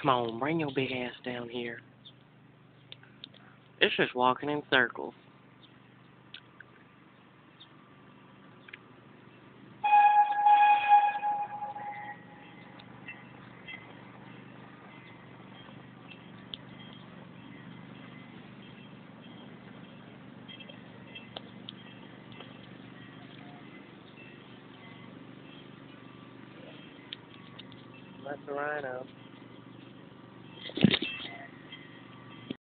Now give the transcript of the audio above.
Come on, bring your big ass down here. It's just walking in circles. That's the rhino.